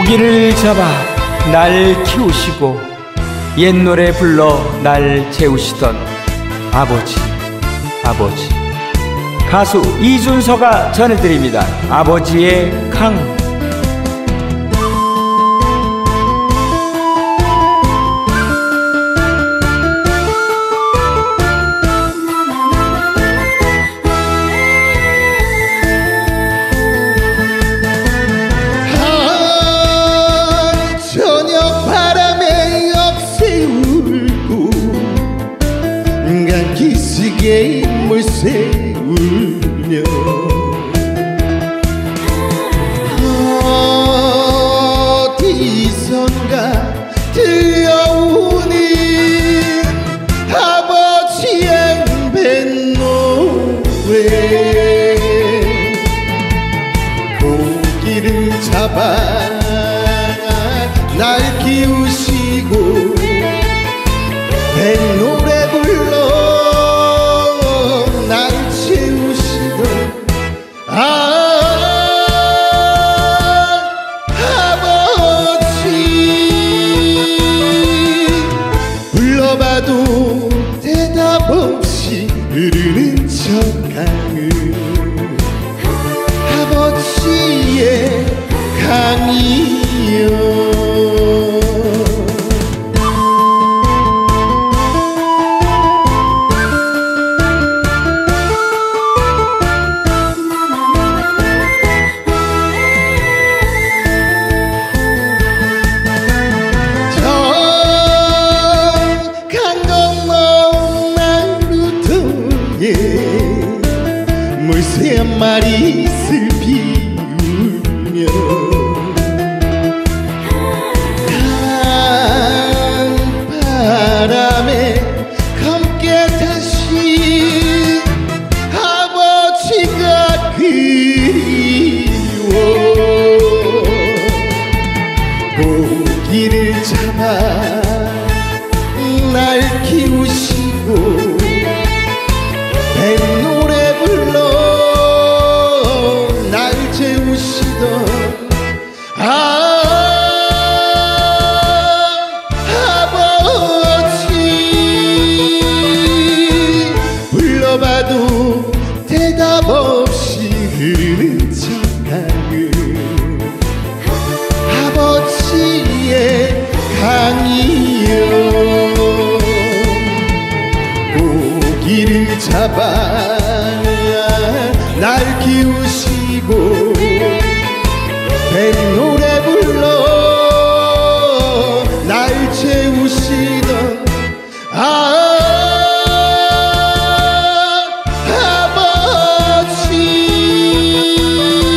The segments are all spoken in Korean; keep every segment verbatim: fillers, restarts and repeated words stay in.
고기를 잡아 날 키우시고 옛 노래 불러 날 재우시던 아버지, 아버지. 가수 이준서가 전해드립니다. 아버지의 강. 기슭에 물새 울며 어디선가 들려오는 아버지의 뱃노래 고기를 잡아 날 키우시고 뱃노래 불러 불러봐도 대답 없이 흐르는 저 강을 아버지의 강이여. 물새 한 마리 슬피 울며 강바람에 함께 다시 아버지가 그리워 고기를 잡아 날 키우시고 뱃노래 불러 날 재우시던 아, 아버지 불러봐도 대답 없이 흐르는 저 강을 아버지의 강이여. 고기를 잡아 날 키우시고 뱃노래 불러 날 채우시던 아,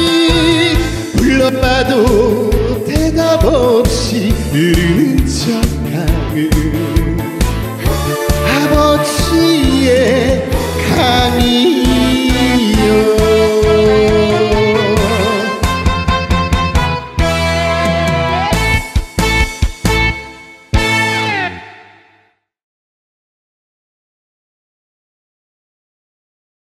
아버지 불러봐도 대답 없이 흐르는 저